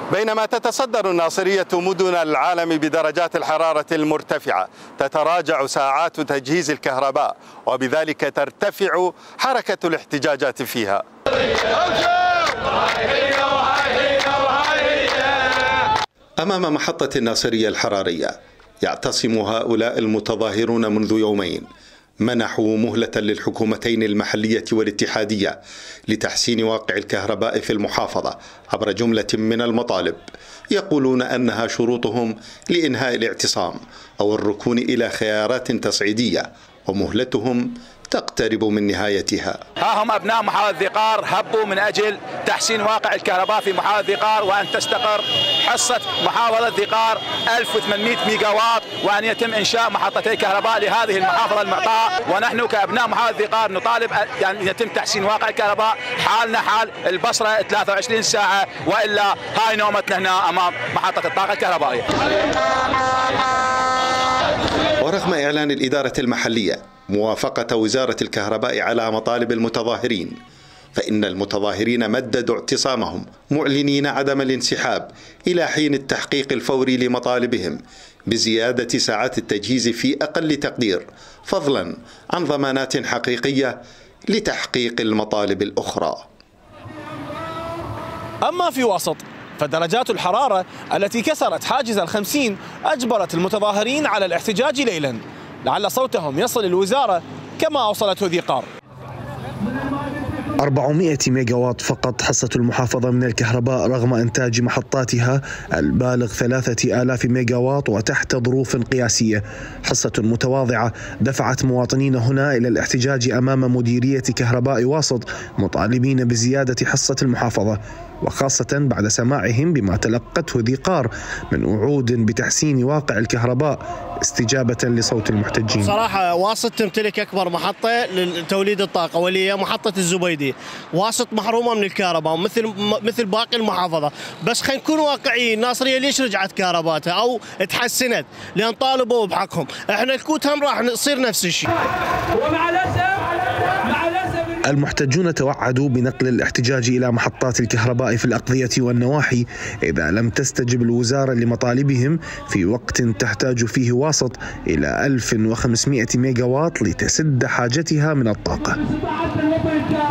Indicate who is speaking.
Speaker 1: بينما تتصدر الناصرية مدن العالم بدرجات الحرارة المرتفعة، تتراجع ساعات تجهيز الكهرباء، وبذلك ترتفع حركة الاحتجاجات فيها. أمام محطة الناصرية الحرارية يعتصم هؤلاء المتظاهرون منذ يومين، منحوا مهلة للحكومتين المحلية والاتحادية لتحسين واقع الكهرباء في المحافظة عبر جملة من المطالب، يقولون أنها شروطهم لإنهاء الاعتصام أو الركون إلى خيارات تصعيدية، ومهلتهم تقترب من نهايتها.
Speaker 2: ها هم أبناء محافظة ذقار هبوا من أجل تحسين واقع الكهرباء في محافظة ذقار، وأن تستقر حصة محافظة ذقار 1800 ميجا واط، وأن يتم إنشاء محطتي كهرباء لهذه المحافظة المعطاء. ونحن كأبناء محافظة ذقار نطالب يعني يتم تحسين واقع الكهرباء، حالنا حال البصرة 23 ساعة، وإلا هاي نومتنا هنا أمام محطة الطاقة الكهربائية.
Speaker 1: ورغم إعلان الإدارة المحلية موافقة وزارة الكهرباء على مطالب المتظاهرين، فإن المتظاهرين مددوا اعتصامهم معلنين عدم الانسحاب إلى حين التحقيق الفوري لمطالبهم بزيادة ساعات التجهيز في أقل تقدير، فضلا عن ضمانات حقيقية لتحقيق المطالب الأخرى.
Speaker 3: أما في وسط فدرجات الحرارة التي كسرت حاجز 50 أجبرت المتظاهرين على الاحتجاج ليلا، لعل صوتهم يصل الوزارة كما أوصلته ذقار.
Speaker 4: 400 ميجاوات فقط حصة المحافظة من الكهرباء رغم إنتاج محطاتها البالغ 3000 ميجاوات وتحت ظروف قياسية. حصة متواضعة دفعت مواطنين هنا إلى الاحتجاج أمام مديرية كهرباء واسط مطالبين بزيادة حصة المحافظة، وخاصة بعد سماعهم بما تلقته ذقار من وعود بتحسين واقع الكهرباء استجابة لصوت المحتجين.
Speaker 5: صراحة واسط تمتلك أكبر محطة لتوليد الطاقة واللي هي محطة الزبيدي. واسط محرومة من الكهرباء مثل باقي المحافظة، بس خلينا نكون واقعيين. الناصرية ليش رجعت كهرباتها أو تحسنت؟ لأن طالبوا بحقهم. احنا الكوت هم راح نصير نفس الشيء.
Speaker 4: المحتجون توعدوا بنقل الاحتجاج إلى محطات الكهرباء في الأقضية والنواحي إذا لم تستجب الوزارة لمطالبهم في وقت تحتاج فيه واسط إلى 1500 ميجاوات لتسد حاجتها من الطاقة.